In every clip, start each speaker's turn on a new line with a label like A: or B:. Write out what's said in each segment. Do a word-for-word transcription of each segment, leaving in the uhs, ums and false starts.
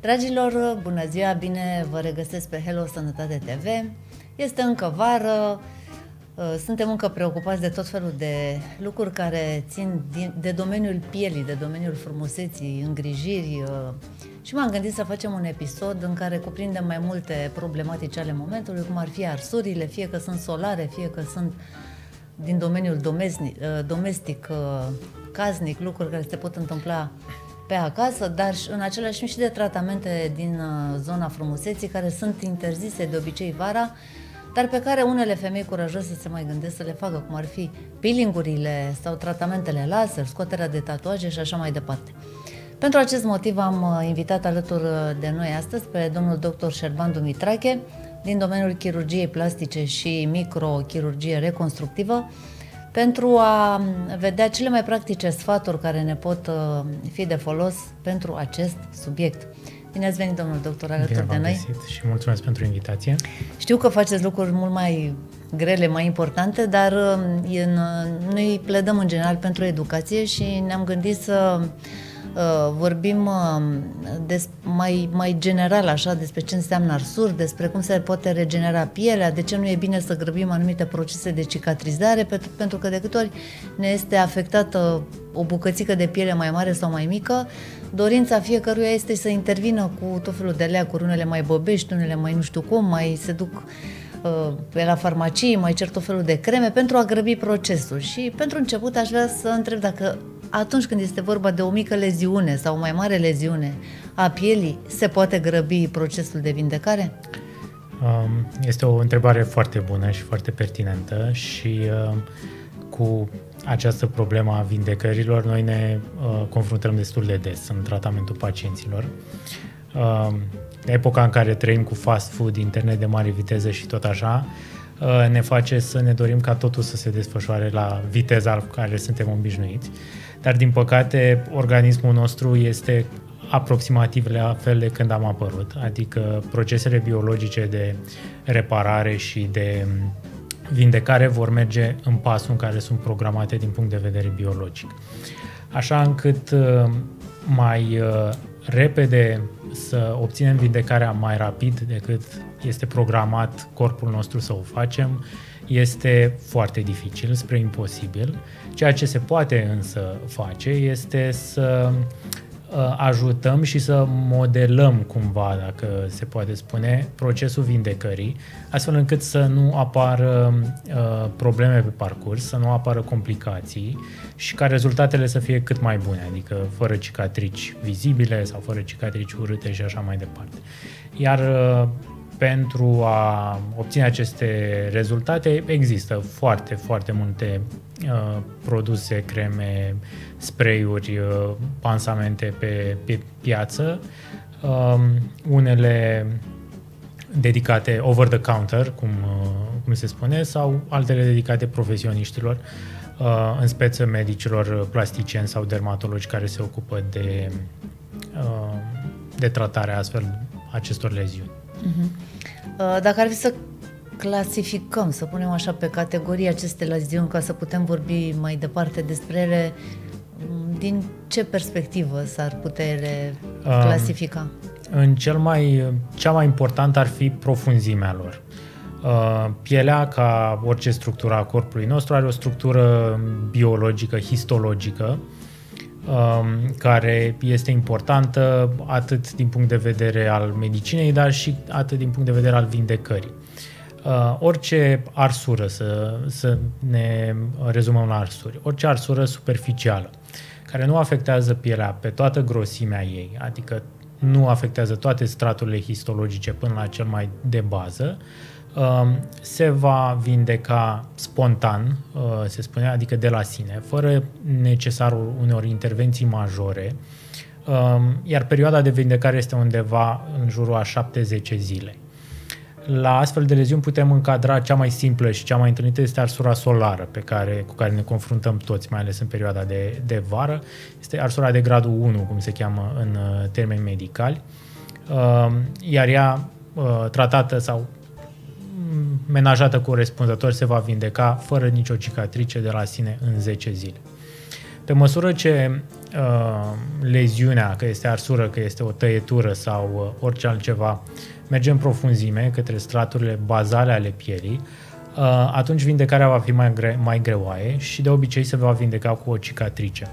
A: Dragilor, bună ziua, bine vă regăsesc pe Hello Sănătate T V. Este încă vară, suntem încă preocupați de tot felul de lucruri care țin de domeniul pielii, de domeniul frumuseții, îngrijiri și m-am gândit să facem un episod în care cuprindem mai multe problematici ale momentului, cum ar fi arsurile, fie că sunt solare, fie că sunt din domeniul domestic, domestic casnic, lucruri care se pot întâmpla pe acasă, dar în același timp și de tratamente din zona frumuseții care sunt interzise de obicei vara, dar pe care unele femei curajoase se mai gândesc să le facă, cum ar fi peelingurile sau tratamentele laser, scoaterea de tatuaje și așa mai departe. Pentru acest motiv am invitat alături de noi astăzi pe domnul doctor Șerban Dumitrache din domeniul chirurgiei plastice și microchirurgie reconstructivă, pentru a vedea cele mai practice sfaturi care ne pot fi de folos pentru acest subiect. Bine ați venit, domnul doctor, alături de noi.
B: Și mulțumesc pentru invitație.
A: Știu că faceți lucruri mult mai grele, mai importante, dar în, noi pledăm în general pentru educație și ne-am gândit să uh, vorbim uh, des, mai, mai general așa despre ce înseamnă arsuri, despre cum se poate regenera pielea, de ce nu e bine să grăbim anumite procese de cicatrizare, pentru, pentru că de câte ori ne este afectată o bucățică de piele mai mare sau mai mică, dorința fiecăruia este să intervină cu tot felul de leacuri, unele mai bobești, unele mai nu știu cum, mai se duc uh, pe la farmacie, mai cer tot felul de creme pentru a grăbi procesul. Și pentru început aș vrea să întreb dacă atunci când este vorba de o mică leziune sau o mai mare leziune a pielii, se poate grăbi procesul de vindecare?
B: Este o întrebare foarte bună și foarte pertinentă și uh, cu această problemă a vindecărilor noi ne uh, confruntăm destul de des în tratamentul pacienților. Uh, epoca în care trăim cu fast food, internet de mare viteză și tot așa, uh, ne face să ne dorim ca totul să se desfășoare la viteza la care suntem obișnuiți. Dar, din păcate, organismul nostru este aproximativ la fel de când am apărut, adică procesele biologice de reparare și de vindecare vor merge în pasul în care sunt programate din punct de vedere biologic. Așa încât mai repede să obținem vindecarea mai rapid decât este programat corpul nostru să o facem, este foarte dificil, spre imposibil. Ceea ce se poate însă face este să ajutăm și să modelăm cumva, dacă se poate spune, procesul vindecării, astfel încât să nu apară uh, probleme pe parcurs, să nu apară complicații și ca rezultatele să fie cât mai bune, adică fără cicatrici vizibile sau fără cicatrici urâte și așa mai departe. Iar uh, pentru a obține aceste rezultate există foarte, foarte multe uh, produse, creme, spray-uri, uh, pansamente pe, pe piață, uh, unele dedicate over the counter, cum, uh, cum se spune, sau altele dedicate profesioniștilor, uh, în speță medicilor plasticieni sau dermatologi care se ocupă de, uh, de tratarea astfel acestor leziuni.
A: Uh-huh. Dacă ar fi să clasificăm, să punem așa pe categorii aceste leziuni ca să putem vorbi mai departe despre ele, din ce perspectivă s-ar putea ele clasifica?
B: În cel mai, cea mai importantă ar fi profunzimea lor. Pielea, ca orice structură a corpului nostru, are o structură biologică, histologică, care este importantă atât din punct de vedere al medicinei, dar și atât din punct de vedere al vindecării. Orice arsură, să, să ne rezumăm la arsuri, orice arsură superficială, care nu afectează pielea pe toată grosimea ei, adică nu afectează toate straturile histologice până la cel mai de bază, se va vindeca spontan, se spune, adică de la sine, fără necesarul unor intervenții majore, iar perioada de vindecare este undeva în jurul a șapte zece zile. La astfel de leziuni putem încadra cea mai simplă și cea mai întâlnită este arsura solară pe care, cu care ne confruntăm toți, mai ales în perioada de, de vară. Este arsura de gradul unu, cum se cheamă în termeni medicali, iar ea tratată sau menajată corespunzător se va vindeca fără nicio cicatrice de la sine în zece zile. Pe măsură ce uh, leziunea, că este arsură, că este o tăietură sau uh, orice altceva, merge în profunzime către straturile bazale ale pielii, uh, atunci vindecarea va fi mai, gre- mai greoaie și de obicei se va vindeca cu o cicatrice.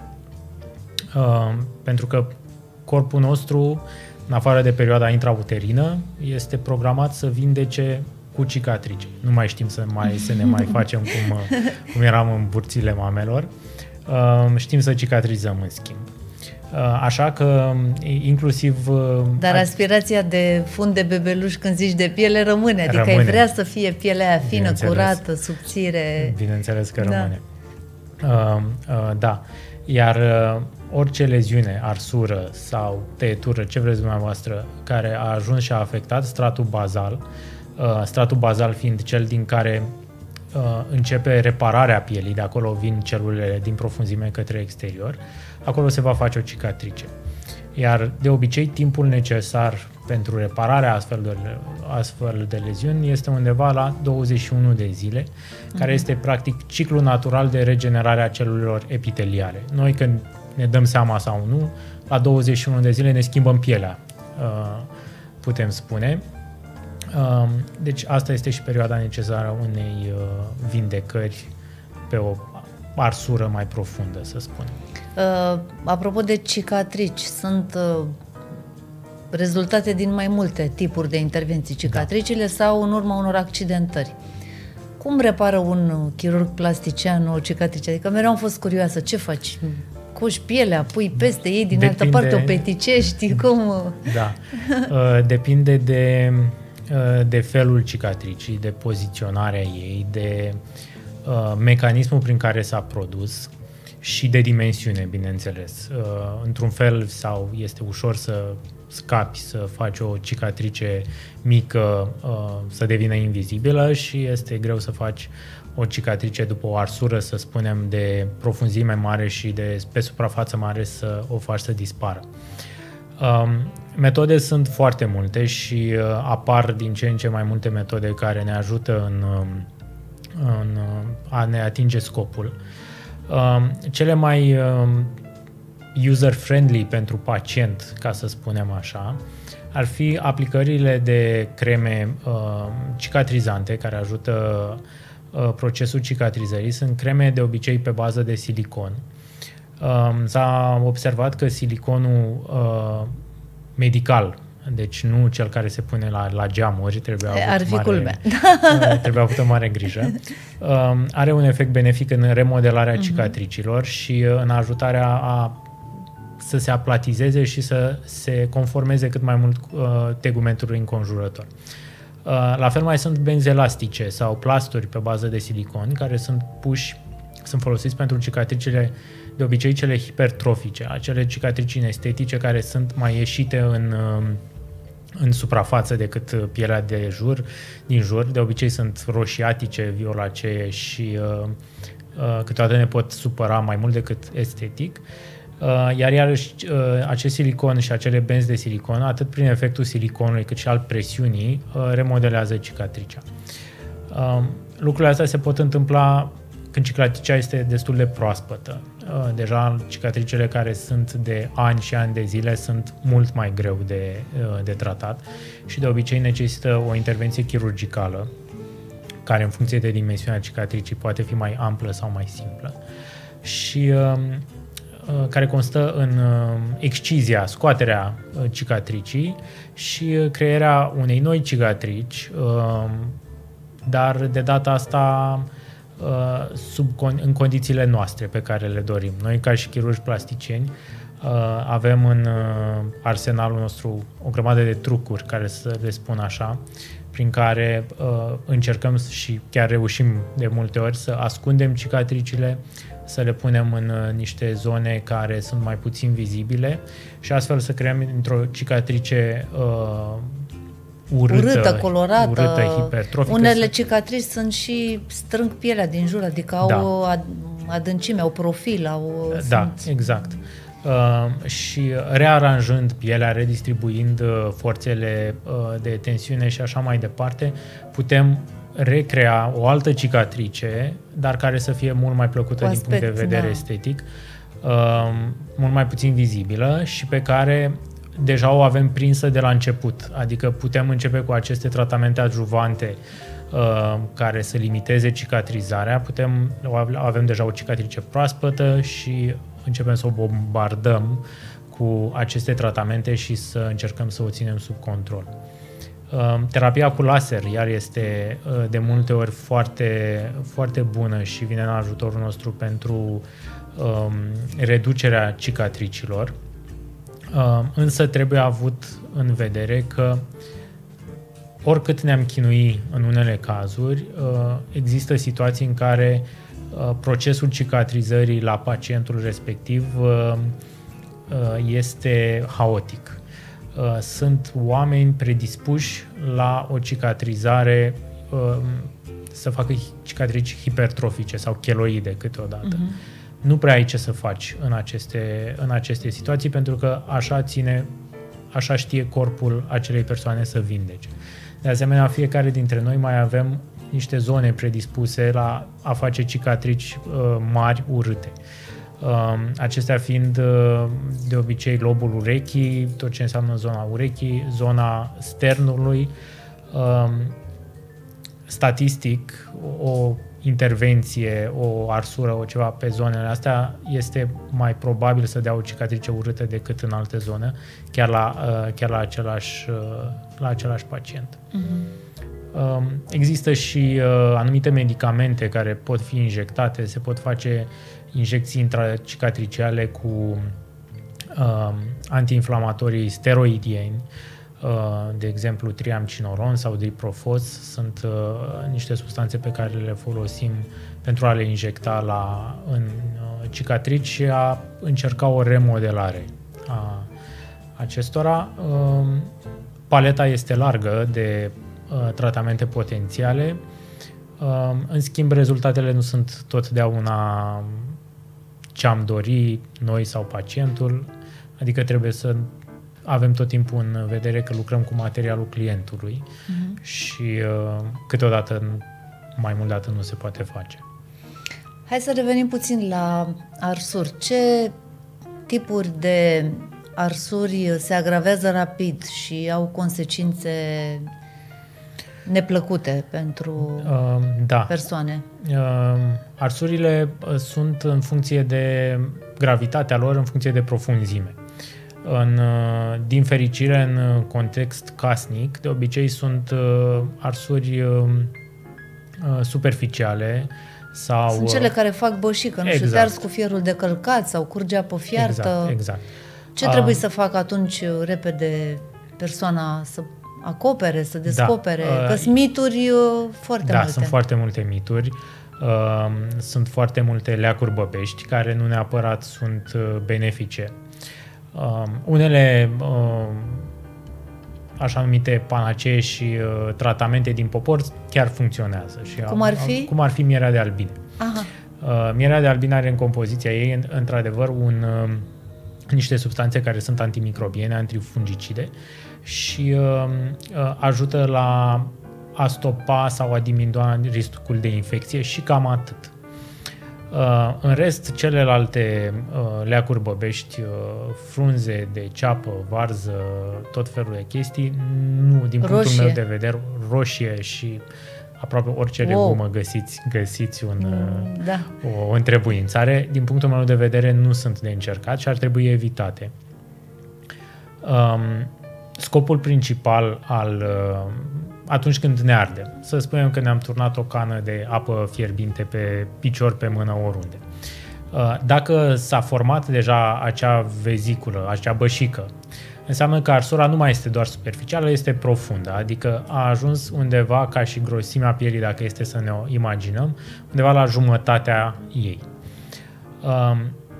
B: Uh, pentru că corpul nostru, în afară de perioada intrauterină, este programat să vindece cu cicatrice. Nu mai știm să, mai, să ne mai facem cum, cum eram în burțile mamelor. Uh, știm să cicatrizăm, în schimb. Uh, așa că, inclusiv... Uh,
A: Dar aspirația de fund de bebeluș când zici de piele rămâne. Adică
B: rămâne.
A: ai vrea să fie pielea aia fină, curată, subțire.
B: Bineînțeles că da. rămâne. Uh, uh, da. Iar uh, orice leziune, arsură sau tăietură, ce vreți dumneavoastră, care a ajuns și a afectat stratul bazal, uh, stratul bazal fiind cel din care uh, începe repararea pielii, de acolo vin celulele din profunzime către exterior, acolo se va face o cicatrice. Iar de obicei timpul necesar pentru repararea astfel de, astfel de leziuni este undeva la douăzeci și unu de zile, uh-huh. care este practic ciclul natural de regenerare a celulelor epiteliale. Noi când ne dăm seama sau nu, la douăzeci și unu de zile ne schimbăm pielea, putem spune. Deci asta este și perioada necesară unei vindecări pe o arsură mai profundă, să spunem.
A: Uh, apropo de cicatrici, sunt uh, rezultate din mai multe tipuri de intervenții, cicatricile, da. Sau în urma unor accidentări. Cum repară un chirurg plastician o cicatrice? Adică mereu am fost curioasă, ce faci? Coși pielea, pui peste ei, din Depinde... altă parte o peticești, cum?
B: Da, uh, depinde de, uh, de felul cicatricii, de poziționarea ei, de uh, mecanismul prin care s-a produs și de dimensiune, bineînțeles. Uh, într-un fel sau este ușor să scapi, să faci o cicatrice mică, uh, să devină invizibilă și este greu să faci o cicatrice după o arsură, să spunem, de profunzime mare și de pe suprafață mare să o faci să dispară. Uh, metode sunt foarte multe și uh, apar din ce în ce mai multe metode care ne ajută în, în a ne atinge scopul. Uh, cele mai uh, user-friendly pentru pacient, ca să spunem așa, ar fi aplicările de creme uh, cicatrizante care ajută uh, procesul cicatrizării. Sunt creme de obicei pe bază de silicon. Uh, s-a observat că siliconul uh, medical, deci nu cel care se pune la, la geamuri, trebuie
A: avut fi mare,
B: trebuie avută mare grijă. Uh, are un efect benefic în remodelarea uh-huh. cicatricilor și în ajutarea a să se aplatizeze și să se conformeze cât mai mult uh, tegumentului înconjurător. Uh, la fel mai sunt benzi elastice sau plasturi pe bază de silicon care sunt puși, sunt folosiți pentru cicatricile, de obicei cele hipertrofice, acele cicatrici estetice care sunt mai ieșite în, uh, în suprafață decât pielea de jur, din jur. De obicei sunt roșiatice, violacee și uh, uh, câteodată ne pot supăra mai mult decât estetic. Uh, iar iarăși uh, acest silicon și acele benzi de silicon, atât prin efectul siliconului cât și al presiunii, uh, remodelează cicatricea. Uh, lucrurile astea se pot întâmpla când cicatricea este destul de proaspătă. Uh, deja cicatricele care sunt de ani și ani de zile sunt mult mai greu de, uh, de tratat și de obicei necesită o intervenție chirurgicală care în funcție de dimensiunea cicatricii poate fi mai amplă sau mai simplă. Și uh, care constă în excizia, scoaterea cicatricii și crearea unei noi cicatrici, dar de data asta sub, în condițiile noastre pe care le dorim. Noi, ca și chirurgi plasticieni, avem în arsenalul nostru o grămadă de trucuri, care să le spun așa, prin care încercăm și chiar reușim de multe ori să ascundem cicatricile, să le punem în niște zone care sunt mai puțin vizibile și astfel să creăm într-o cicatrice uh, urâtă,
A: urâtă, colorată,
B: urâtă, hipertrofică.
A: Unele cicatrici sunt și strâng pielea din jur, adică au da. o adâncime, au profil, au...
B: Da,
A: sunt...
B: exact. Uh, și rearanjând pielea, redistribuind uh, forțele uh, de tensiune și așa mai departe, putem recrea o altă cicatrice, dar care să fie mult mai plăcută din punct de vedere da. estetic. mult mai puțin vizibilă și pe care deja o avem prinsă de la început. Adică putem începe cu aceste tratamente adjuvante care să limiteze cicatrizarea, putem, avem deja o cicatrice proaspătă și începem să o bombardăm cu aceste tratamente și să încercăm să o ținem sub control. Terapia cu laser, iar este de multe ori foarte, foarte bună și vine în ajutorul nostru pentru um, reducerea cicatricilor, um, însă trebuie avut în vedere că oricât ne-am chinui în unele cazuri, uh, există situații în care uh, procesul cicatrizării la pacientul respectiv uh, uh, este haotic. Sunt oameni predispuși la o cicatrizare, să facă cicatrici hipertrofice sau cheloide câteodată. Uh-huh. Nu prea ai ce să faci în aceste, în aceste situații, pentru că așa ține, așa știe corpul acelei persoane să vindece. De asemenea, fiecare dintre noi mai avem niște zone predispuse la a face cicatrici mari, urâte. Acestea fiind de obicei lobul urechii, tot ce înseamnă zona urechii, zona sternului. Statistic, o intervenție, o arsură, o ceva pe zonele astea este mai probabil să dea o cicatrice urâtă decât în alte zone, chiar la, chiar la, același, la același pacient. Uh-huh. Există și anumite medicamente care pot fi injectate, se pot face injecții intracicatriciale cu uh, antiinflamatorii steroidieni, uh, de exemplu triamcinoron sau diprofos, sunt uh, niște substanțe pe care le folosim pentru a le injecta la, în uh, cicatrici și a încerca o remodelare a acestora. Uh, paleta este largă de uh, tratamente potențiale, uh, în schimb rezultatele nu sunt totdeauna ce am dori noi sau pacientul, adică trebuie să avem tot timpul în vedere că lucrăm cu materialul clientului uh-huh. și uh, câteodată mai mult de atât nu se poate face.
A: Hai să revenim puțin la arsuri. Ce tipuri de arsuri se agravează rapid și au consecințe neplăcute pentru uh, da. persoane?
B: Uh, arsurile sunt în funcție de gravitatea lor, în funcție de profunzime. În, uh, din fericire, în context casnic, de obicei sunt uh, arsuri uh, superficiale sau...
A: Sunt cele care fac bășică, nu
B: exact.
A: știu, te arzi cu fierul de călcat sau curge apă fiartă.
B: Exact, exact.
A: Ce uh, trebuie să facă atunci repede persoana să acopere, să descopere? Da, uh, că sunt mituri uh, foarte
B: da,
A: multe.
B: Da, sunt foarte multe mituri. Uh, sunt foarte multe leacuri băbești care nu neapărat sunt uh, benefice. Uh, unele uh, așa numite panacee și uh, tratamente din popor chiar funcționează. Și
A: cum ar fi?
B: Cum ar fi mierea de albine.
A: Aha.
B: Uh, mierea de albine are în compoziția ei într-adevăr un, uh, niște substanțe care sunt antimicrobiene, antifungicide și uh, uh, ajută la a stopa sau a diminua riscul de infecție și cam atât. Uh, în rest, celelalte uh, leacuri băbești, uh, frunze de ceapă, varză, tot felul de chestii, nu, din punctul
A: roșie.
B: meu de vedere, roșie și aproape orice
A: wow.
B: legumă găsiți, găsiți un,
A: mm, da.
B: o întrebuințare, din punctul meu de vedere nu sunt de încercat și ar trebui evitate. Um, scopul principal al uh, atunci când ne arde, să spunem că ne-am turnat o cană de apă fierbinte pe picior, pe mână, oriunde. Uh, dacă s-a format deja acea veziculă, acea bășică, înseamnă că arsura nu mai este doar superficială, este profundă, adică a ajuns undeva ca și grosimea pielii, dacă este să ne o imaginăm, undeva la jumătatea ei. Um,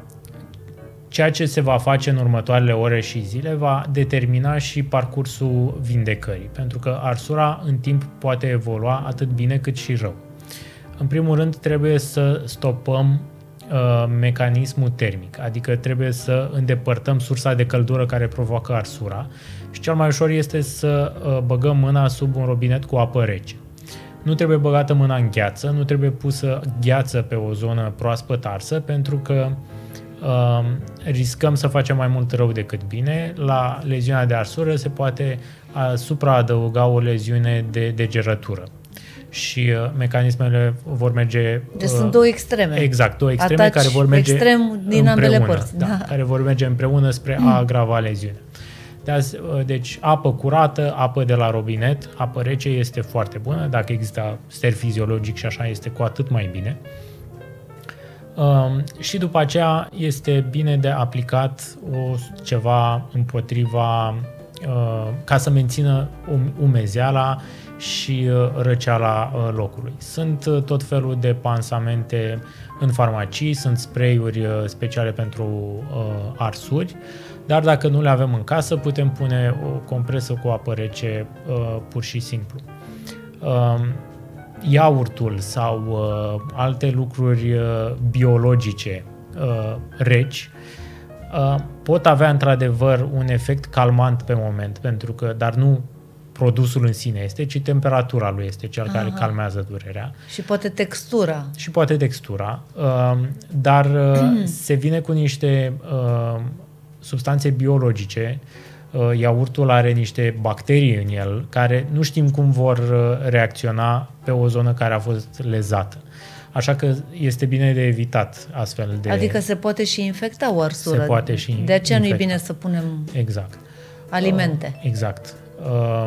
B: Ceea ce se va face în următoarele ore și zile va determina și parcursul vindecării, pentru că arsura în timp poate evolua atât bine cât și rău. În primul rând trebuie să stopăm uh, mecanismul termic, adică trebuie să îndepărtăm sursa de căldură care provoacă arsura și cel mai ușor este să uh, băgăm mâna sub un robinet cu apă rece. Nu trebuie băgată mâna în gheață, nu trebuie pusă gheață pe o zonă proaspăt arsă, pentru că uh, riscăm să facem mai mult rău decât bine. La leziunea de arsură se poate uh, supraadăuga o leziune de degerătură. Și uh, mecanismele vor merge...
A: Deci uh, sunt două extreme.
B: Exact, două extreme
A: Ataci
B: care vor merge
A: extrem din
B: împreună,
A: ambele părți.
B: Da,
A: Da.
B: care vor merge împreună spre a agrava leziunea. De azi, deci apă curată, apă de la robinet, apă rece este foarte bună. Dacă există ster fiziologic și așa, este cu atât mai bine. Um, și după aceea este bine de aplicat o, ceva împotriva, uh, ca să mențină um, umezeala și uh, răceala uh, locului. Sunt uh, tot felul de pansamente în farmacii, sunt spray-uri uh, speciale pentru uh, arsuri, dar dacă nu le avem în casă, putem pune o compresă cu apă rece uh, pur și simplu. Uh, iaurtul sau uh, alte lucruri uh, biologice uh, reci uh, pot avea într-adevăr un efect calmant pe moment, pentru că, dar nu produsul în sine este, ci temperatura lui este cel Aha. care calmează durerea.
A: Și poate textura.
B: Și poate textura, uh, dar uh, se vine cu niște uh, substanțe biologice. Uh, iaurtul are niște bacterii în el care nu știm cum vor uh, reacționa pe o zonă care a fost lezată. Așa că este bine de evitat astfel de...
A: Adică se poate și infecta o arsură.
B: Se poate și
A: De aceea nu e
B: infecta.
A: bine să punem
B: exact.
A: alimente.
B: Uh, exact. Uh,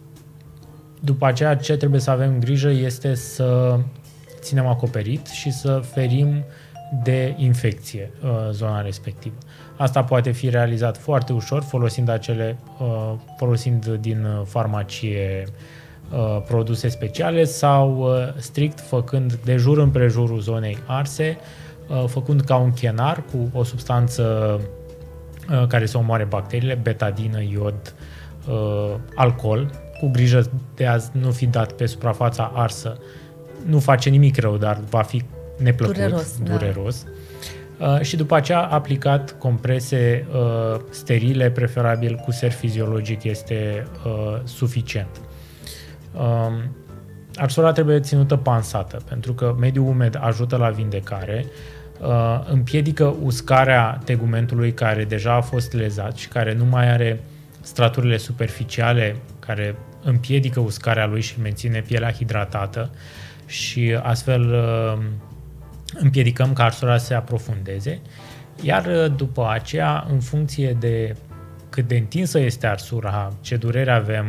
B: după aceea, ce trebuie să avem grijă este să ținem acoperit și să ferim de infecție uh, zona respectivă. Asta poate fi realizat foarte ușor folosind acele, uh, folosind din farmacie uh, produse speciale sau uh, strict făcând de jur împrejurul zonei arse, uh, făcând ca un chenar cu o substanță uh, care să omoare bacteriile, betadină, iod, uh, alcool, cu grijă de a nu fi dat pe suprafața arsă. Nu face nimic rău, dar va fi neplăcut,
A: dureros.
B: dureros. Da. Uh, și după aceea aplicat comprese uh, sterile, preferabil cu ser fiziologic este uh, suficient. Uh, arsura trebuie ținută pansată, pentru că mediul umed ajută la vindecare, uh, împiedică uscarea tegumentului care deja a fost lezat și care nu mai are straturile superficiale care împiedică uscarea lui și menține pielea hidratată și astfel uh, împiedicăm ca arsura să se aprofundeze, iar după aceea, în funcție de cât de întinsă este arsura, ce durere avem,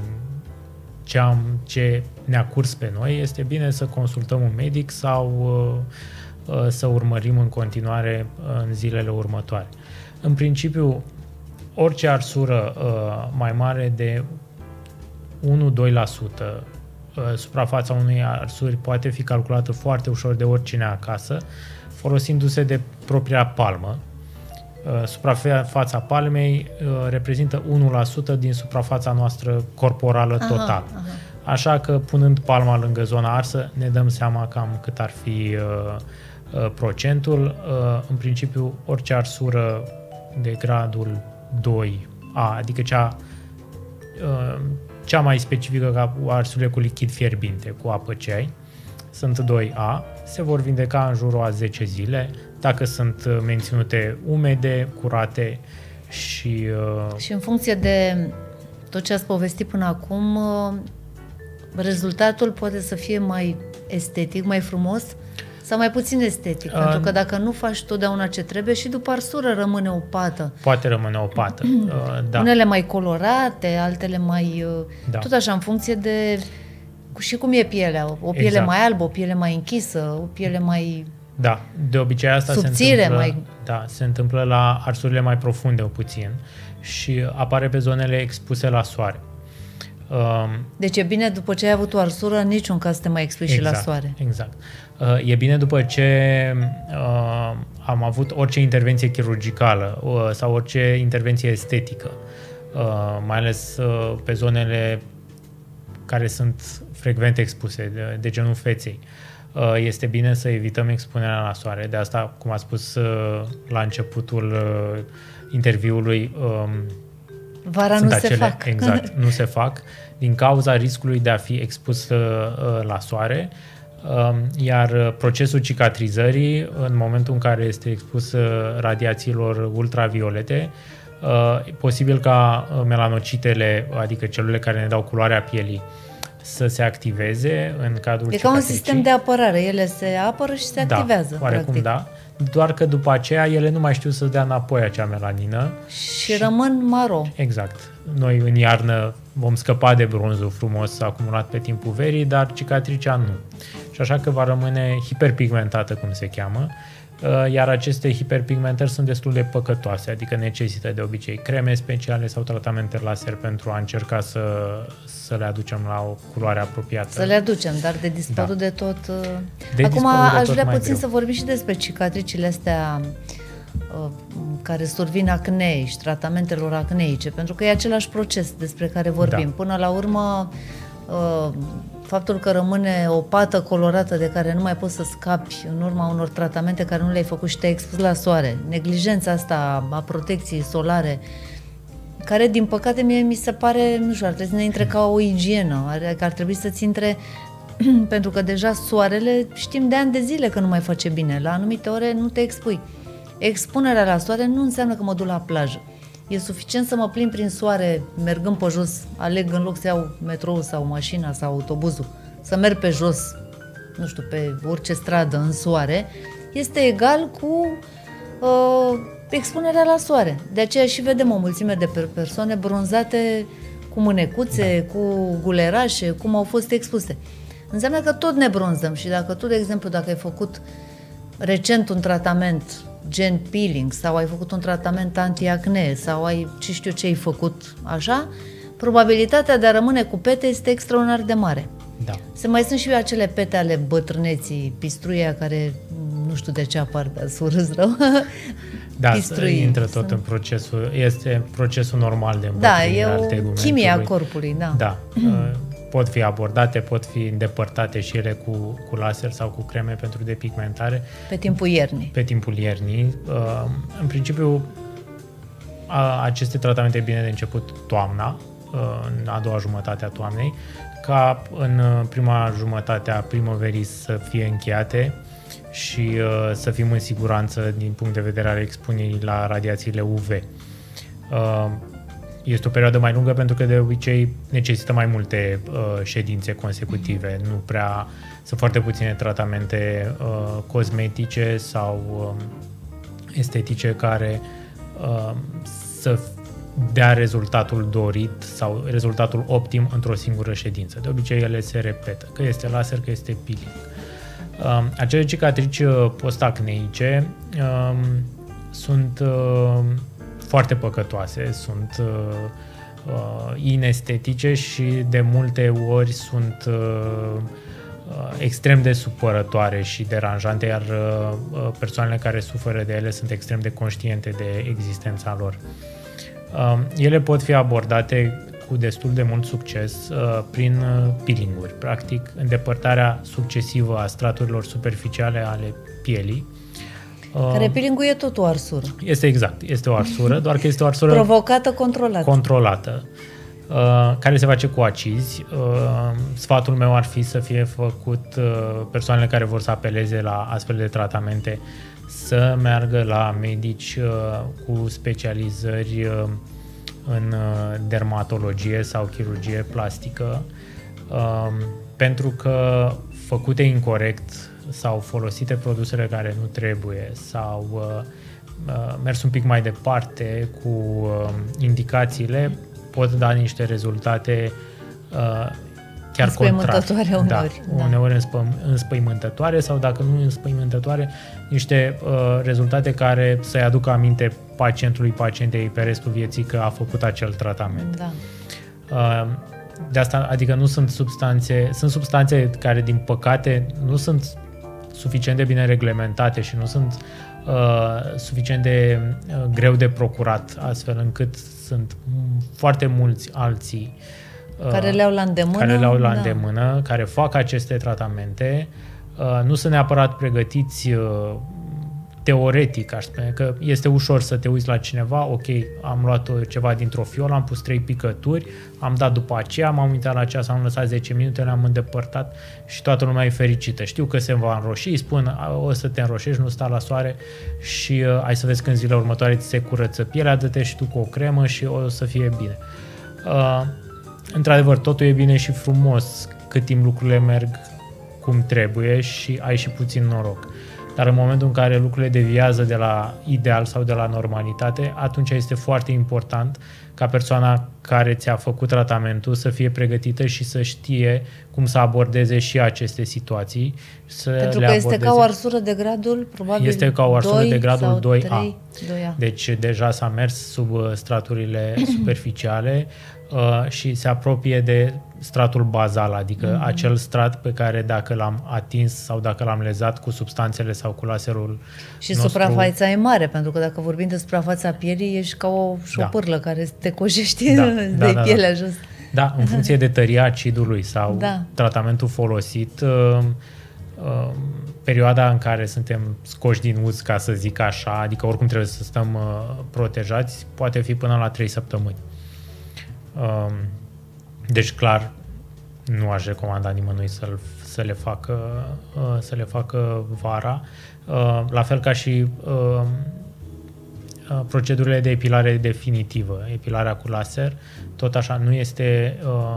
B: ce, am, ce ne-a curs pe noi, este bine să consultăm un medic sau să urmărim în continuare în zilele următoare. În principiu, orice arsură mai mare de unu-doi la sută suprafața unei arsuri poate fi calculată foarte ușor de oricine acasă, folosindu-se de propria palmă. Suprafața palmei reprezintă unu la sută din suprafața noastră corporală totală. Aha, aha. Așa că punând palma lângă zona arsă ne dăm seama cam cât ar fi procentul. În principiu, orice arsură de gradul doi A, adică cea cea mai specifică ca arsurile cu lichid fierbinte, cu apă ceai, sunt doi A, se vor vindeca în jurul a zece zile, dacă sunt menținute umede, curate și... Uh...
A: Și în funcție de tot ce ați povestit până acum, rezultatul poate să fie mai estetic, mai frumos sau mai puțin estetic, uh, pentru că dacă nu faci totdeauna ce trebuie și după arsură rămâne o pată.
B: Poate rămâne o pată, uh, da.
A: Unele mai colorate, altele mai...
B: Da.
A: Tot așa, în funcție de... Și cum e pielea. O piele exact. mai albă, o piele mai închisă, o piele mai...
B: Da, de obicei asta
A: subțire,
B: se întâmplă,
A: mai...
B: da, se întâmplă la arsurile mai profunde, o puțin, și apare pe zonele expuse la soare.
A: Deci e bine după ce ai avut o arsură, în niciun caz să te mai expui
B: exact,
A: și la soare.
B: Exact. E bine după ce uh, am avut orice intervenție chirurgicală uh, sau orice intervenție estetică, uh, mai ales uh, pe zonele care sunt frecvent expuse, de, de genul feței. Uh, este bine să evităm expunerea la soare. De asta, cum a spus uh, la începutul uh, interviului, uh,
A: Vara nu acele, se fac.
B: Exact, nu se fac din cauza riscului de a fi expus uh, la soare. Iar procesul cicatrizării, în momentul în care este expus radiațiilor ultraviolete, posibil ca melanocitele, adică celulele care ne dau culoarea pielii, să se activeze în cadrul
A: E ca un sistem de apărare, ele se apără și se
B: da,
A: activează.
B: Oarecum
A: practic.
B: Da, doar că după aceea ele nu mai știu să dea înapoi acea melanină.
A: Și, și rămân maro.
B: Exact. Noi în iarnă vom scăpa de bronzul frumos acumulat pe timpul verii, dar cicatricea nu. Și așa că va rămâne hiperpigmentată, cum se cheamă, iar aceste hiperpigmentări sunt destul de păcătoase, adică necesită de obicei creme speciale sau tratamente laser pentru a încerca să, să le aducem la o culoare apropiată.
A: Să le aducem, dar de dispărut da. de tot...
B: De
A: Acum
B: de
A: aș
B: tot
A: vrea puțin
B: greu.
A: să vorbim și despre cicatricile astea care survin acnei și tratamentelor acneice, pentru că e același proces despre care vorbim. Da. Până la urmă, faptul că rămâne o pată colorată de care nu mai poți să scapi în urma unor tratamente care nu le-ai făcut și te-ai expus la soare, neglijența asta a protecției solare, care din păcate mie mi se pare, nu știu, ar trebui să ne intre ca o igienă, ar, ar trebui să-ți intre, pentru că deja soarele știm de ani de zile că nu mai face bine, la anumite ore nu te expui. Expunerea la soare nu înseamnă că mă duc la plajă. E suficient să mă plimb prin soare, mergând pe jos, aleg în loc să iau metrou sau mașina sau autobuzul, să merg pe jos, nu știu, pe orice stradă în soare, este egal cu uh, expunerea la soare. De aceea și vedem o mulțime de persoane bronzate cu mânecuțe, cu gulerașe, cum au fost expuse. Înseamnă că tot ne bronzăm și dacă tu, de exemplu, dacă ai făcut recent un tratament gen peeling sau ai făcut un tratament anti-acne sau ai, ce știu ce ai făcut așa, probabilitatea de a rămâne cu pete este extraordinar de mare.
B: Da.
A: Se mai sunt și acele pete ale bătrâneții, pistruia care nu știu de ce apar, dar surâs rău.
B: Da,
A: Pistruii.
B: intră tot
A: sunt...
B: în procesul, este procesul normal de
A: îmbătrânire
B: al
A: tegumentului. Da, e o chimie a corpului, da.
B: Da. Pot fi abordate, pot fi îndepărtate și ele cu, cu laser sau cu creme pentru depigmentare.
A: Pe timpul iernii.
B: Pe timpul iernii. În principiu, aceste tratamente e bine de început toamna, în a doua jumătate a toamnei, ca în prima jumătate a primăverii să fie încheiate și să fim în siguranță din punct de vedere al expunerii la radiațiile U V. Este o perioadă mai lungă pentru că de obicei necesită mai multe uh, ședințe consecutive, nu prea, sunt foarte puține tratamente uh, cosmetice sau uh, estetice care uh, să dea rezultatul dorit sau rezultatul optim într-o singură ședință. De obicei ele se repetă, că este laser, că este peeling. Uh, acele cicatrici postacneice uh, sunt uh, foarte păcătoase, sunt uh, uh, inestetice și de multe ori sunt uh, uh, extrem de supărătoare și deranjante, iar uh, persoanele care suferă de ele sunt extrem de conștiente de existența lor. Uh, ele pot fi abordate cu destul de mult succes uh, prin uh, peeling-uri, practic îndepărtarea succesivă a straturilor superficiale ale pielii.
A: Care peeling-ul e tot o arsură.
B: Este exact, este o arsură, doar că este o arsură
A: provocată, controlată.
B: controlată, uh, care se face cu acizi. Uh, sfatul meu ar fi să fie făcut uh, persoanele care vor să apeleze la astfel de tratamente să meargă la medici uh, cu specializări uh, în uh, dermatologie sau chirurgie plastică, uh, pentru că făcute incorect sau folosite produsele care nu trebuie sau uh, uh, mers un pic mai departe cu uh, indicațiile, pot da niște rezultate uh, chiar
A: înspăimântătoare uneori.
B: Da,
A: da.
B: uneori înspă- înspăimântătoare sau dacă nu înspăimântătoare, niște uh, rezultate care să-i aducă aminte pacientului, pacientei pe restul vieții că a făcut acel tratament.
A: Da.
B: Uh, de asta, adică nu sunt substanțe, sunt substanțe care din păcate nu sunt suficient de bine reglementate și nu sunt uh, suficient de uh, greu de procurat, astfel încât sunt foarte mulți alții uh,
A: care le au la îndemână,
B: care le au la
A: da.
B: îndemână, care fac aceste tratamente, uh, nu sunt neapărat pregătiți uh, teoretic, aș spune că este ușor să te uiți la cineva, ok, am luat ceva dintr-o fiolă, am pus trei picături, am dat după aceea, m-am uitat la ceas, am lăsat zece minute, ne-am îndepărtat și toată lumea e fericită. Știu că se va înroși, îi spun, o să te înroșești, nu sta la soare și uh, hai să vezi când zilele următoare ți se curăță pielea, dă-te și tu cu o cremă și o să fie bine. Uh, într-adevăr, totul e bine și frumos cât timp lucrurile merg cum trebuie și ai și puțin noroc. Dar în momentul în care lucrurile deviază de la ideal sau de la normalitate, atunci este foarte important ca persoana care ți-a făcut tratamentul să fie pregătită și să știe cum să abordeze și aceste situații. Să
A: Pentru
B: le
A: că este
B: abordeze.
A: ca o arsură de gradul, probabil
B: Este ca o arsură de gradul doi A.
A: doi A.
B: Deci deja s-a mers sub straturile superficiale uh, și se apropie de stratul bazal, adică mm-hmm. acel strat pe care dacă l-am atins sau dacă l-am lezat cu substanțele sau cu laserul
A: Și
B: nostru,
A: suprafața e mare, pentru că dacă vorbim de suprafața pielii, ești ca o șopârlă da. care te cojești
B: da,
A: de
B: da, da,
A: pielea
B: da.
A: jos.
B: Da, în funcție de tăria acidului sau
A: da.
B: tratamentul folosit, uh, uh, perioada în care suntem scoși din uz, ca să zic așa, adică oricum trebuie să stăm uh, protejați, poate fi până la trei săptămâni. Uh, Deci, clar, nu aș recomanda nimănui să, să, le facă, să le facă vara. La fel ca și procedurile de epilare definitivă. Epilarea cu laser, tot așa, nu este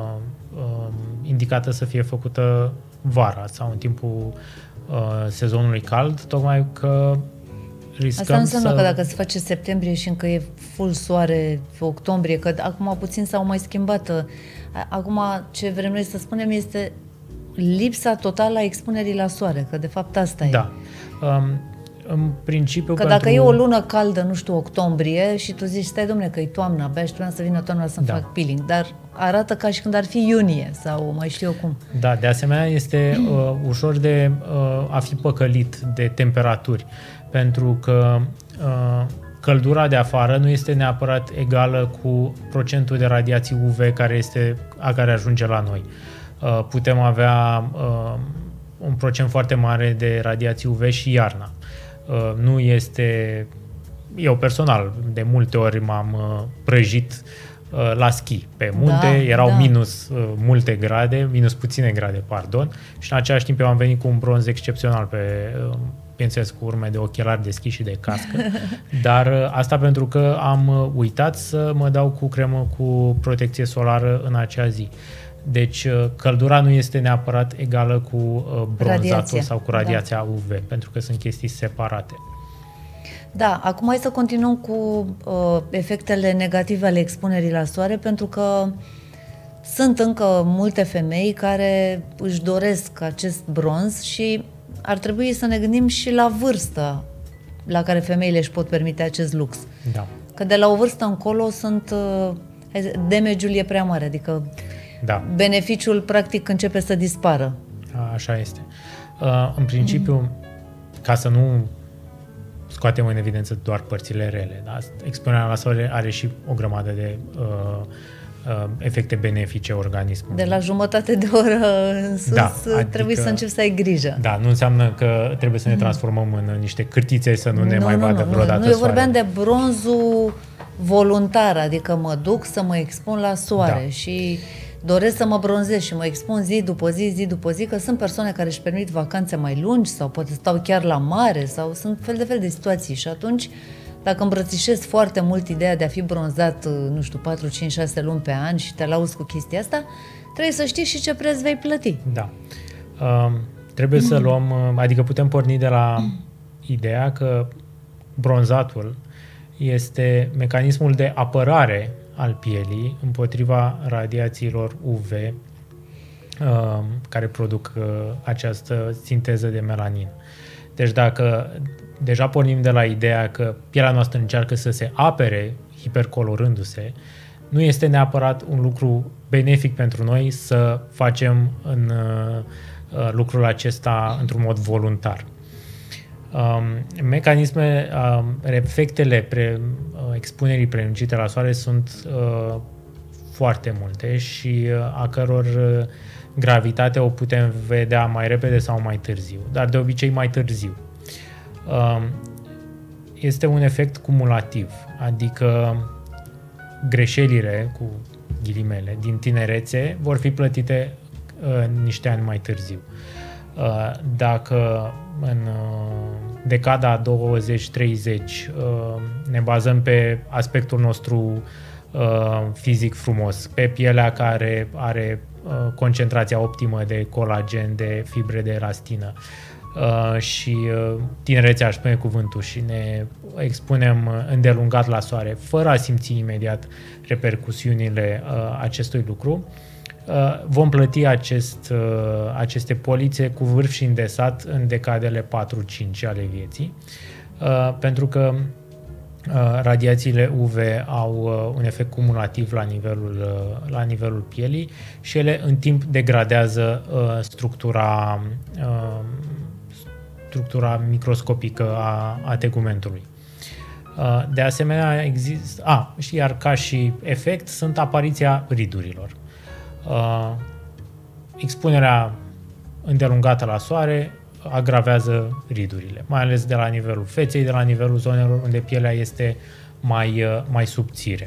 B: indicată să fie făcută vara sau în timpul sezonului cald, tocmai că riscăm
A: Asta înseamnă
B: să...
A: că dacă se face septembrie și încă e full soare, octombrie, că acum puțin s-au mai schimbat. Acum ce vrem noi să spunem este lipsa totală a expunerii la soare, că de fapt asta
B: da. e. Um, în principiu
A: că
B: pentru...
A: dacă e o lună caldă, nu știu, octombrie și tu zici, stai dom'le, că e toamnă, abia așteptam să vină toamna să-mi da. fac peeling, dar arată ca și când ar fi iunie sau mai știu eu cum.
B: Da, de asemenea este uh, ușor de uh, a fi păcălit de temperaturi, pentru că uh, căldura de afară nu este neapărat egală cu procentul de radiații U V care este, a care ajunge la noi. Uh, putem avea uh, un procent foarte mare de radiații U V și iarna. Uh, nu este... Eu personal, de multe ori m-am uh, prăjit uh, la schi pe munte, da, erau da. minus uh, multe grade, minus puține grade, pardon, și în același timp eu am venit cu un bronz excepțional pe... Uh, bineînțeles cu urme de ochelari de schi și de cască, dar asta pentru că am uitat să mă dau cu cremă cu protecție solară în acea zi. Deci căldura nu este neapărat egală cu bronzatul Radiația. sau cu radiația da. U V, pentru că sunt chestii separate.
A: Da, acum hai să continuăm cu uh, efectele negative ale expunerii la soare, pentru că sunt încă multe femei care își doresc acest bronz și ar trebui să ne gândim și la vârsta la care femeile își pot permite acest lux.
B: Da.
A: Că de la o vârstă încolo sunt damage-ul e prea mare, adică
B: da. beneficiul
A: practic începe să dispară.
B: Așa este. În principiu, mm-hmm. ca să nu scoatem în evidență doar părțile rele, da? Expunerea la soare are și o grămadă de uh, efecte benefice organismului.
A: De la jumătate de oră în sus da, adică, trebuie să începi să ai grijă.
B: Da, nu înseamnă că trebuie să ne transformăm în niște cârtițe să nu, nu ne mai
A: nu,
B: vadă
A: nu,
B: vreodată
A: nu, eu
B: soare.
A: vorbeam de bronzul voluntar, adică mă duc să mă expun la soare
B: da.
A: și doresc să mă bronzez și mă expun zi după zi, zi după zi, că sunt persoane care își permit vacanțe mai lungi sau poate stau chiar la mare sau sunt fel de fel de situații și atunci dacă îmbrățișezi foarte mult ideea de a fi bronzat, nu știu, patru, cinci, șase luni pe an și te lauzi cu chestia asta, trebuie să știi și ce preț vei plăti.
B: Da. Uh, trebuie mm. să luăm, adică putem porni de la mm. ideea că bronzatul este mecanismul de apărare al pielii împotriva radiațiilor U V uh, care produc uh, această sinteză de melanină. Deci dacă deja pornim de la ideea că pielea noastră încearcă să se apere hipercolorându-se, nu este neapărat un lucru benefic pentru noi să facem în, uh, lucrul acesta într-un mod voluntar. Um, mecanisme, um, efectele pre, uh, expunerii prelungite la soare sunt uh, foarte multe și uh, a căror uh, gravitate o putem vedea mai repede sau mai târziu, dar de obicei mai târziu. Uh, este un efect cumulativ, adică greșelile, cu ghilimele, din tinerețe vor fi plătite uh, niște ani mai târziu. Uh, dacă în uh, decada douăzeci treizeci uh, ne bazăm pe aspectul nostru uh, fizic frumos, pe pielea care are uh, concentrația optimă de colagen, de fibre de elastină, Uh, și uh, tinerețea, aș spune cuvântul, și ne expunem îndelungat la soare, fără a simți imediat repercusiunile uh, acestui lucru, uh, vom plăti acest, uh, aceste polițe cu vârf și îndesat în decadele patru cinci ale vieții, uh, pentru că uh, radiațiile U V au uh, un efect cumulativ la nivelul, uh, la nivelul pielii și ele în timp degradează uh, structura uh, structura microscopică a, a tegumentului. De asemenea, există... A, și iar ca și efect sunt apariția ridurilor. Expunerea îndelungată la soare agravează ridurile, mai ales de la nivelul feței, de la nivelul zonelor unde pielea este mai, mai subțire.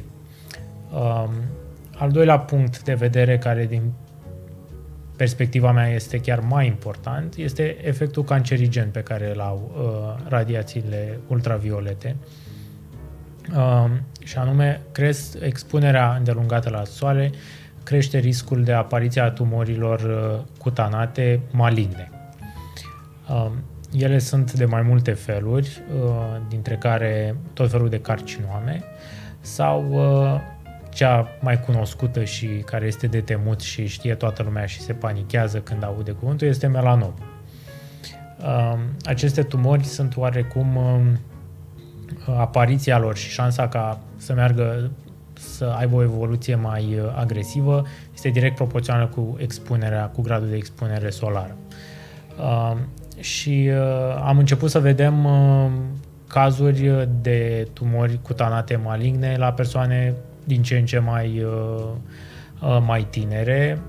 B: Al doilea punct de vedere, care din perspectiva mea este chiar mai important, este efectul cancerigen pe care îl au uh, radiațiile ultraviolete. Uh, și anume, cresc, expunerea îndelungată la soare crește riscul de apariție a tumorilor uh, cutanate maligne. Uh, ele sunt de mai multe feluri, uh, dintre care tot felul de carcinome sau uh, cea mai cunoscută și care este de temut și știe toată lumea și se panichează când aude cuvântul este melanom. Aceste tumori sunt oarecum apariția lor și șansa ca să meargă, să aibă o evoluție mai agresivă este direct proporțională cu expunerea, cu gradul de expunere solară. Și am început să vedem cazuri de tumori cutanate maligne la persoane din ce în ce mai, mai tinere,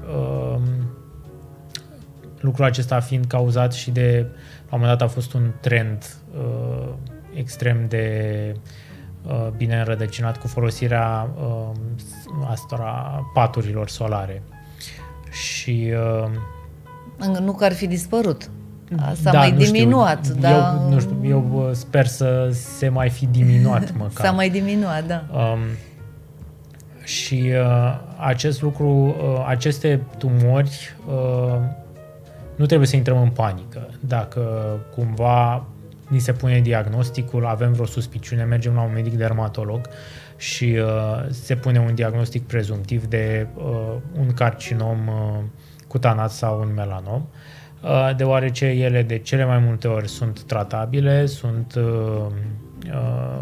B: lucrul acesta fiind cauzat și de, la un moment dat a fost un trend extrem de bine înrădăcinat cu folosirea astora paturilor solare. Și
A: nu că ar fi dispărut. S-a
B: da,
A: mai
B: nu
A: diminuat,
B: știu,
A: dar...
B: Eu, nu știu, eu sper să se mai fi diminuat măcar.
A: S-a mai diminuat, da. Um,
B: și uh, acest lucru, uh, aceste tumori, uh, nu trebuie să intrăm în panică. Dacă cumva ni se pune diagnosticul, avem vreo suspiciune, mergem la un medic dermatolog și uh, se pune un diagnostic prezumtiv de uh, un carcinom uh, cutanat sau un melanom, uh, deoarece ele de cele mai multe ori sunt tratabile, sunt uh, uh,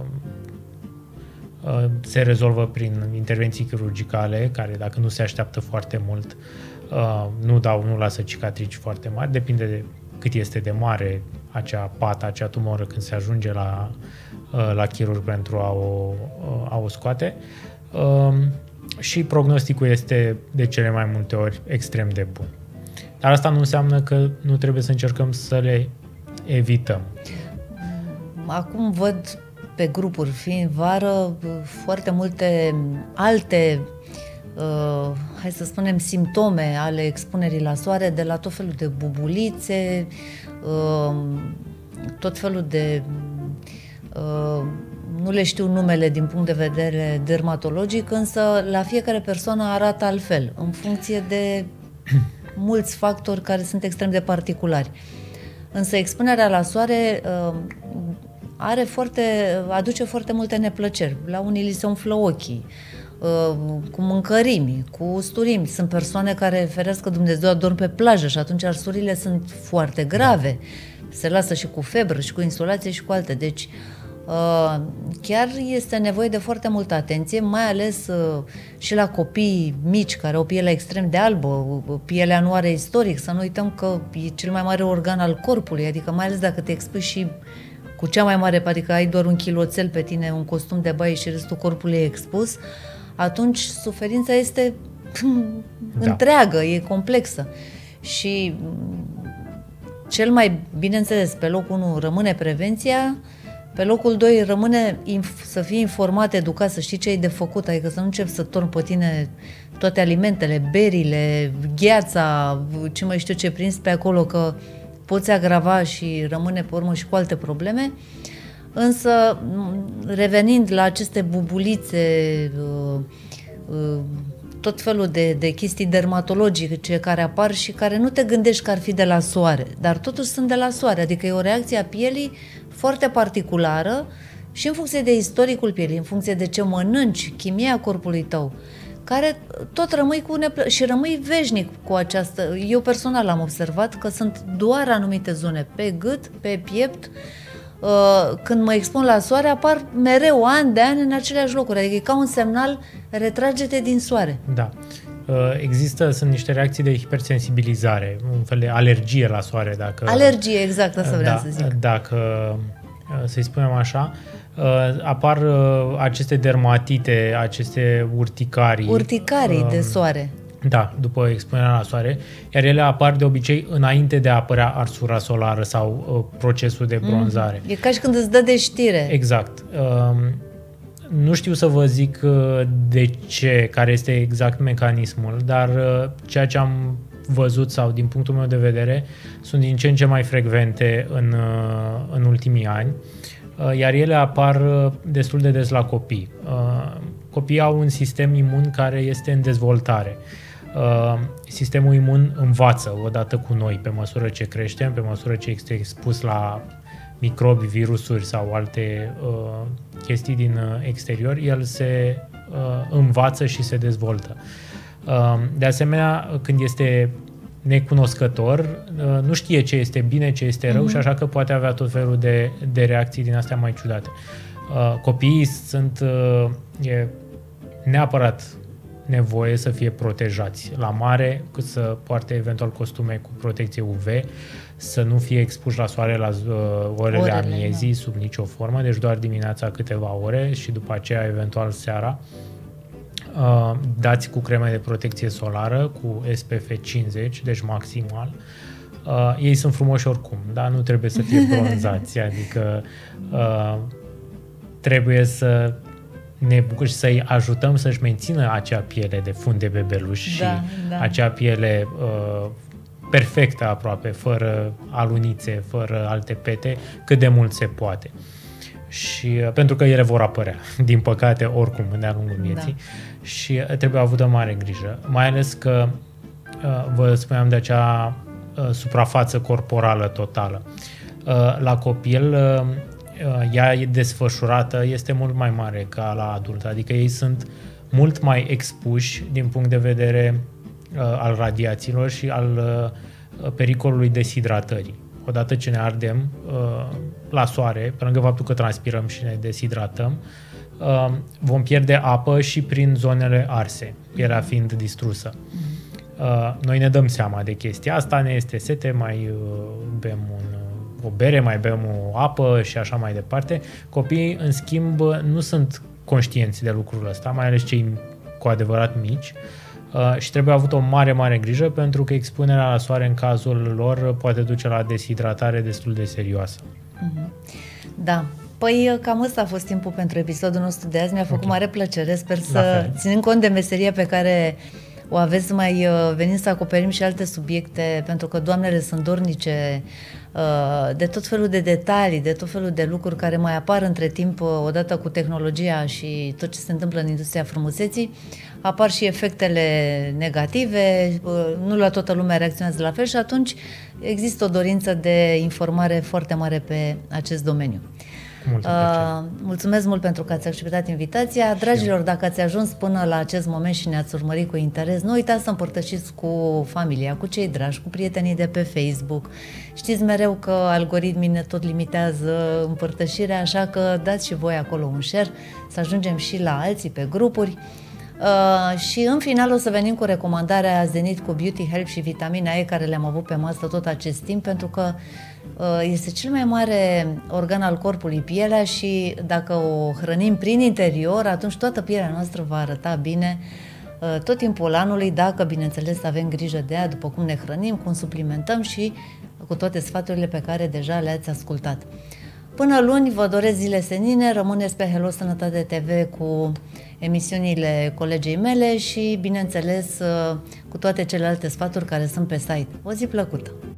B: se rezolvă prin intervenții chirurgicale, care dacă nu se așteaptă foarte mult, nu dau, nu lasă cicatrici foarte mari, depinde de cât este de mare acea pată, acea tumoră când se ajunge la, la chirurg pentru a o, a o scoate. Și prognosticul este de cele mai multe ori extrem de bun. Dar asta nu înseamnă că nu trebuie să încercăm să le evităm.
A: Acum văd pe grupuri, fiind vară, foarte multe alte, uh, hai să spunem, simptome ale expunerii la soare, de la tot felul de bubulițe, uh, tot felul de, uh, nu le știu numele din punct de vedere dermatologic, însă la fiecare persoană arată altfel, în funcție de mulți factori care sunt extrem de particulari. Însă expunerea la soare uh, are foarte, aduce foarte multe neplăceri. La unii li se umflă ochii, cu mâncărimi, cu usturimi. Sunt persoane care, ferească Dumnezeu, adorm pe plajă și atunci arsurile sunt foarte grave. Se lasă și cu febră, și cu insolație, și cu alte. Deci, chiar este nevoie de foarte multă atenție, mai ales și la copii mici care au pielea extrem de albă, pielea nu are istoric. Să nu uităm că e cel mai mare organ al corpului, adică mai ales dacă te expui și cu cea mai mare, adică ai doar un chiloțel pe tine, un costum de baie și restul corpului e expus, atunci suferința este da. întreagă, e complexă. Și cel mai, bineînțeles, pe locul unu rămâne prevenția, Pe locul doi rămâne inf- să fii informat, educat, să știi ce ai de făcut, adică să nu începi să torni pe tine toate alimentele, berile, gheața, ce mai știu ce prins pe acolo, că poți agrava și rămâne pe urmă și cu alte probleme. Însă, revenind la aceste bubulițe, tot felul de, de chestii dermatologice care apar și care nu te gândești că ar fi de la soare, dar totuși sunt de la soare, adică e o reacție a pielii foarte particulară și în funcție de istoricul pielii, în funcție de ce mănânci, chimia corpului tău, care tot rămâi cu neplă- și rămâi veșnic cu această... Eu personal am observat că sunt doar anumite zone, pe gât, pe piept, când mă expun la soare, apar mereu, ani de ani, în aceleași locuri. Adică e ca un semnal, retrage-te din soare.
B: Da. Există, sunt niște reacții de hipersensibilizare, un fel de alergie la soare. Dacă,
A: alergie, exact, asta vreau
B: da,
A: să zic.
B: Dacă, să-i spunem așa, apar aceste dermatite, aceste urticarii.
A: Urticarii um, de soare.
B: Da, după expunerea la soare, iar ele apar de obicei înainte de a apărea arsura solară sau uh, procesul de bronzare.
A: Mm, e ca și când îți dă de știre.
B: Exact. Uh, nu știu să vă zic uh, de ce, care este exact mecanismul, dar uh, ceea ce am văzut sau din punctul meu de vedere sunt din ce în ce mai frecvente în, uh, în ultimii ani, uh, iar ele apar uh, destul de des la copii. Uh, copiii au un sistem imun care este în dezvoltare. Uh, sistemul imun învață odată cu noi pe măsură ce creștem, pe măsură ce este expus la microbi, virusuri sau alte uh, chestii din uh, exterior, el se uh, învață și se dezvoltă. Uh, de asemenea, când este necunoscător, uh, nu știe ce este bine, ce este rău, mm-hmm. și așa că poate avea tot felul de, de reacții din astea mai ciudate. Uh, copiii sunt uh, e neapărat nevoie să fie protejați la mare, cât să poarte eventual costume cu protecție U V, să nu fie expuși la soare la uh, orele, orele amiezii, da. Sub nicio formă, deci doar dimineața câteva ore și după aceea eventual seara. Uh, dați cu creme de protecție solară cu S P F cincizeci, deci maximal. Uh, ei sunt frumoși oricum, dar nu trebuie să fie bronzați, adică uh, trebuie să ne bucurăm și să-i ajutăm să-și mențină acea piele de fund de bebeluș, da, și da. acea piele uh, perfectă aproape, fără alunițe, fără alte pete, cât de mult se poate. Și uh, pentru că ele vor apărea, din păcate, oricum, de-a lungul vieții, da. Și uh, trebuie avută mare grijă. Mai ales că uh, vă spuneam de acea uh, suprafață corporală totală. Uh, la copil, uh, ea e desfășurată, este mult mai mare ca la adult, adică ei sunt mult mai expuși din punct de vedere uh, al radiațiilor și al uh, pericolului deshidratării. Odată ce ne ardem uh, la soare, pe lângă faptul că transpirăm și ne deshidratăm, uh, vom pierde apă și prin zonele arse, pielea fiind distrusă. Uh, noi ne dăm seama de chestia asta, ne este sete, mai uh, bem un o bere, mai bem o apă și așa mai departe. Copiii, în schimb, nu sunt conștienți de lucrul ăsta, mai ales cei cu adevărat mici, uh, și trebuie avut o mare, mare grijă, pentru că expunerea la soare în cazul lor poate duce la deshidratare destul de serioasă.
A: Da. Păi cam ăsta a fost timpul pentru episodul nostru de azi. Mi-a făcut okay. mare plăcere. Sper să, ținând cont de meseria pe care o aveți, mai venim să acoperim și alte subiecte, pentru că doamnele sunt dornice de tot felul de detalii, de tot felul de lucruri care mai apar între timp, odată cu tehnologia și tot ce se întâmplă în industria frumuseții. Apar și efectele negative, nu la toată lumea reacționează la fel și atunci există o dorință de informare foarte mare pe acest domeniu. Uh, mulțumesc mult pentru că ați acceptat invitația. Dragilor, dacă ați ajuns până la acest moment și ne-ați urmărit cu interes, nu uitați să împărtășiți cu familia, cu cei dragi, cu prietenii de pe Facebook. Știți mereu că algoritmii ne tot limitează împărtășirea, așa că dați și voi acolo un share, să ajungem și la alții pe grupuri. Uh, și în final o să venim cu recomandarea Zenit cu Beauty Help și vitamina E, care le-am avut pe masă tot acest timp, pentru că uh, este cel mai mare organ al corpului, pielea, și dacă o hrănim prin interior, atunci toată pielea noastră va arăta bine uh, tot timpul anului, dacă, bineînțeles, avem grijă de ea, după cum ne hrănim, cum suplimentăm și cu toate sfaturile pe care deja le-ați ascultat. Până luni vă doresc zile senine, rămâneți pe Hello Sănătate T V cu emisiunile colegei mele și, bineînțeles, cu toate celelalte sfaturi care sunt pe site. O zi plăcută!